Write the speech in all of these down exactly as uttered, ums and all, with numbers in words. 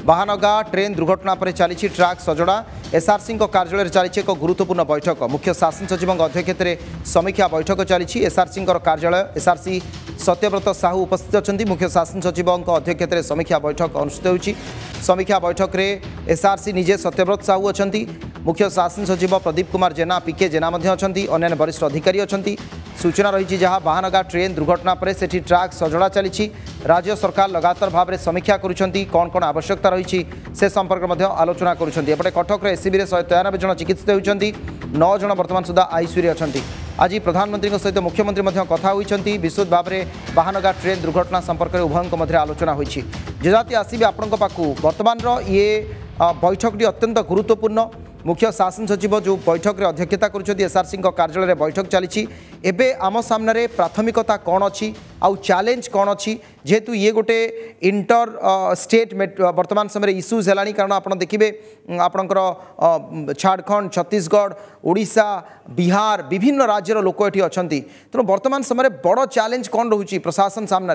Bahanaga train दुर्घटना पर चली ट्राक सजड़ा एसआरसी कार्यालय चली एक गुरुत्वपूर्ण बैठक मुख्य शासन सचिव अध्यक्षत समीक्षा बैठक चली एसआरसी कार्यालय एसआरसी सत्यव्रत साहू उपस्थित अच्छा मुख्य शासन सचिव अध्यक्षत समीक्षा बैठक अनुष्ठित होती समीक्षा बैठक में एसआरसी निजे सत्यव्रत साहू अच्छा मुख्य शासन सचिव प्रदीप कुमार जेना पीके जेना अच्छा अन्य वरिष्ठ अधिकारी अच्छा सूचना रही जहाँ बाहानगा ट्रेन दुर्घटना पर से ट्राक सजड़ा चली राज्य सरकार लगातार भाव में समीक्षा करुँच कौन कौन आवश्यकता रही से संपर्क में आलोचना करुँचे कटक एससीबी शहे तेयानबे जन चिकित्सित होती नौ जन बर्तमान सुधा आईसीयू अच्छा आज प्रधानमंत्री सहित मुख्यमंत्री कथा होती विशुद्ध भाव में बाहानगा ट्रेन दुर्घटना संपर्क में उभयों आलोचना होती जजाति आसबि आपण पाखु वर्तमान ये बैठक अत्यंत गुरुत्वपूर्ण मुख्य शासन सचिव जो बैठक में अध्यक्षता करसारसी कार्यालय बैठक चली एबे आम सामने प्राथमिकता कौन अच्छी आउ चैलेंज कौन अच्छी जेहेतु ये गोटे इंटर स्टेट वर्तमान समय इश्यूज है कारण आप देखिए आपणकर झारखंड छत्तीसगढ़ ओडिशा बिहार विभिन्न राज्यर लोक ये अच्छा तेणु वर्तमान समय बड़ चैलेंज कौन रोचे प्रशासन सामने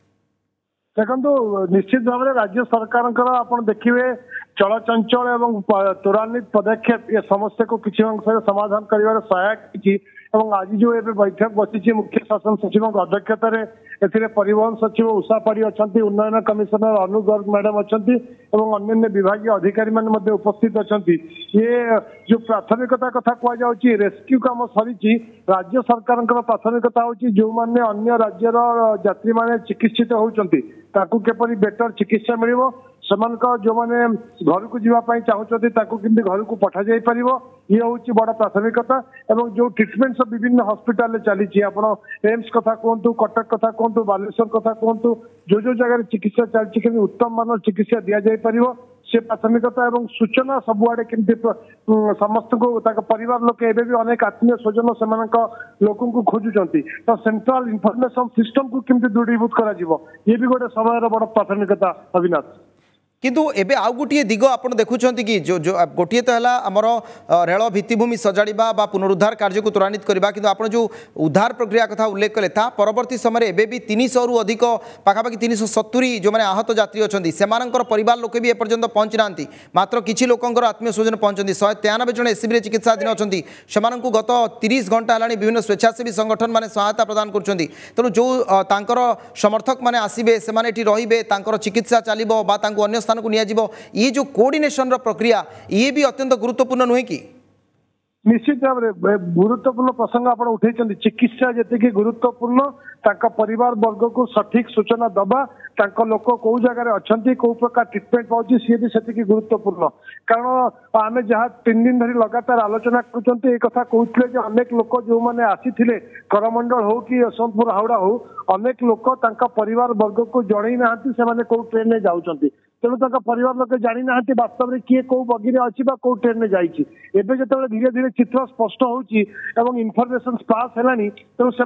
देखो निश्चित भाव में राज्य सरकार आप देखिए चलचंचल एवं त्वरान्वित पदक्षेप ये समस्या को किसी अंश समाधान कर सहायक आज जो एवं बैठक बसी मुख्य शासन सचिव अध्यक्षत ए परिवहन सचिव उषा पाढ़ी अच्छा उन्नयन कमिशनर अनु गर्ग मैडम अच्छा अन्य विभाग अधिकारी मान उपस्थित अच्छा ये जो प्राथमिकता कथा कहुच्छी रेस्क्यू कम सरी राज्य सरकार प्राथमिकता हूँ जो मैंने अन्य राज्यर यात्री मैंने चिकित्सित होती केपरि बेटर चिकित्सा मिल जो मैंने घर को जीवाई चाहते घर को पठा जा पार ये हूँ बड़ प्राथमिकता एवं जो ट्रिटमेंट सब विभिन्न हॉस्पिटल चली आप एम्स कथा कहतु कटक कथा कहतु बालेश्वर कथा कहतु जो जो जगह चिकित्सा चलती उत्तम मान चिकित्सा दि जापर से प्राथमिकता एवं सूचना सबुआड़े केमती समस्त को परिवार लोक एवं भी अनेक आत्मीय स्वजन से लोक खोजुंट तो सेंट्रल इनफॉरमेशन सिस्टम को केमती दृढ़ीभूत करा ये भी गोटे समय बड़ प्राथमिकता अविनाश किंतु एबे आउ गोटे दिग आप देखुं कि जो जो गोटे तो है आमर रेल भित्तिभूमि सजाड़ा बा पुनरुद्धार कार्य को त्वरान्वित करवा कि आप जो उद्धार प्रक्रिया कथा उल्लेख कले परवर्ती समय एबे भी तीन सौ रु अधिक पाखापाखि तीन सौ सत्तरी जो मैंने आहत यात्री अच्छा से परिवार लोक भी एपर्यंत पहुँची ना मात्र किसी लोकर आत्मीय स्वजन पहुंचती शहे तेयानबे जन एससीबी चिकित्साधीन अच्छा से गत तीस घंटा है विभिन्न स्वेच्छासेवी संगठन मैंने सहायता प्रदान कर तेणु जो समर्थक मैंने आसबे से रे चिकित्सा चलो अन्य स्थान को ये जो कोऑर्डिनेशन प्रक्रिया ये भी अत्यंत गुरुत्वपूर्ण नुहे कि निश्चित भाव में गुरुत्वपूर्ण प्रसंग आप उठे चिकित्सा जी गुरुत्वपूर्ण परिवार वर्ग को सठिक सूचना दबा लोक कौ जगह अच्छा कौ प्रकार ट्रिटमेंट पाँच सी भी से गुरुत्वपूर्ण कारण आम जहाँ तीन दिन धरी लगातार आलोचना करा कहते अनेक लोक जो मैंने आसी करमंडल हो कि यशवंतपुर हावड़ा हो अनेक लोक परिवार वर्ग को जन ना से कौ ट्रेन में जाऊँच तेणु परिवार लोग जानी ना वास्तव में किए कौ बगी अच्छी कौ ट्रेन में जाइए एवं जो धीरे धीरे चित्र स्पष्ट होती इनफर्मेशन पास है तेणु से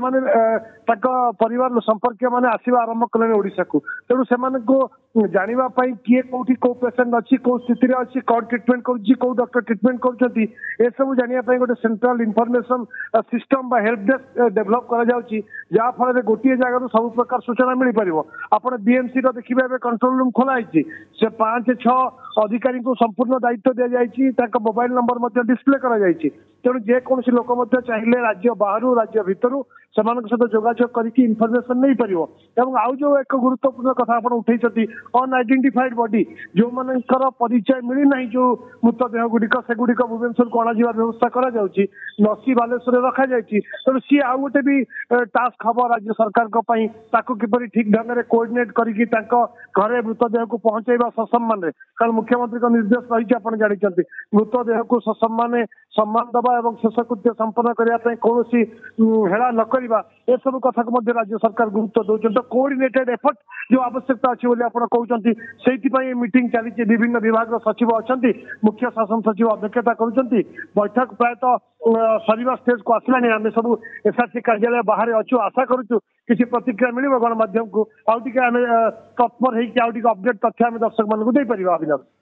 परिवार संपर्क मैंने आसवा आरंभ कले ओडिशा को तेणु से जानापी किए कौटी कौ पेसेंट अच्छी कौ स्थित अच्छी कौन ट्रिटमेंट कौ डॉक्टर ट्रिटमेंट कर सब जानापी गोटे central information system help desk develop कर गोटे जगह सब प्रकार सूचना मिल पार आप बीएमसी देखिए कंट्रोल रूम खोलाई से पांच छह अधिकारी को संपूर्ण दायित्व दि जाए मोबाइल नंबर डिस्प्ले कर तेणु जेकोसी लोक चाहिए राज्य बाहर राज्य भितर से सहित जोगाजोग करके इनफर्मेशन नहीं पार एवं आउ जो एक गुरुत्वपूर्ण कथा आप उठे अनआइडेंटिफाइड बॉडी जो मानकर परिचय मिलना जो मृतदेह गुड़िक से गुड़िक भुवनेश्वर को अणाजिबा व्यवस्था करा नसी बालेश्वर रखा जाए तेणु सी आउ गोटे भी टास्क हम राज्य सरकार किपर ठीक ढंग से कोऑर्डिनेट करके घरे मृतदेह को पहुंचाइबा ससम्मान कारण मुख्यमंत्री का निर्देश रही आप जानते मृतदेह को ससम्मान सम्मान दबा एवं शेषकृत्य संपन्न करने कौन हेला न करवा ए सब कथा को राज्य सरकार गुरुत्व दौरान तो कोऑर्डिनेटेड एफर्ट जो आवश्यकता अच्छी कहते से मीटिंग चली विभिन्न विभाग सचिव अच्छा मुख्य शासन सचिव अध्यक्षता कर बैठक प्रायतः सरीवा स्टेज को आसला आम सब एसआरसी कार्यालय बाहर अच्छु आशा करूँ किसी प्रतिक्रिया मिल गणमाध्यम को आम तत्पर होकर अपडेट तथ्य आम दर्शक मान दे पार अभिनव।